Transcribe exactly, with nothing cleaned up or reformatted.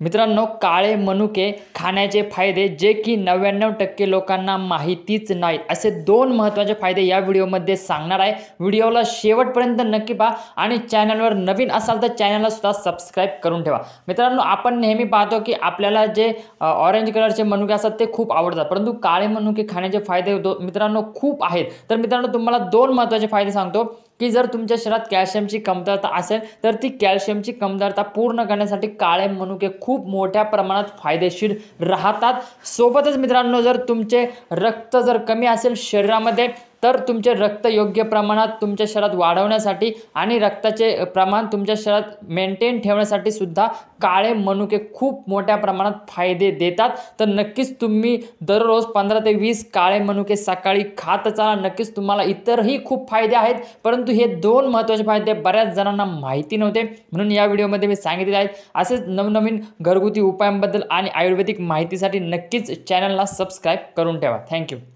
मित्रांनो, काळे मनुके खाण्याचे फायदे जे की नव्याण्णव टक्के लोकांना माहितीच नाहीत, असे दोन महत्त्वाचे फायदे या व्हिडिओमध्ये सांगणार आहे। व्हिडिओला शेवटपर्यंत नक्की पहा आणि चॅनलवर नवीन असाल तर चॅनलला सुद्धा सबस्क्राइब करून ठेवा। मित्रांनो, आपण नेहमी पाहतो की आपल्याला जे ऑरेंज कलरचे मनुके असतात ते खूप आवडतात, परंतु काळे मनुके खाण्याचे फायदे मित्रांनो खूप आहेत। तर मित्रांनो, तुम्हाला दोन महत्त्वाचे फायदे सांगतो की जर तुमच्या शरीरात कॅल्शियमची कमतरता असेल तर ती कॅल्शियमची कमतरता पूर्ण करण्यासाठी काळे मनुके खूप मोठ्या प्रमाणात फायदेशीर राहतात। सोबतच मित्रांनो, जर तुमचे रक्त जर कमी असेल शरीरामध्ये तर तुमचे रक्त योग्य प्रमाणात तुमच्या शरीरात वाढवण्यासाठी आणि रक्ताचे प्रमाण तुमच्या शरीरात मेंटेन ठेवण्यासाठी सुद्धा काळे मनुके खूप मोठ्या प्रमाणात फायदे देतात। तर नक्कीच तुम्ही दररोज पंधरा ते वीस काळे मनुके सकाळी खात चला। नक्कीच तुम्हाला इतरही खूप फायदे आहेत, परंतु हे दोन महत्त्वाचे फायदे बऱ्याच जणांना माहिती नव्हते, म्हणून या व्हिडिओमध्ये मी सांगितले आहेत। असेच नवनवीन घरगुती उपायांबद्दल आणि आयुर्वेदिक माहितीसाठी नक्कीच चॅनलला सबस्क्राइब करून ठेवा। थँक्यू।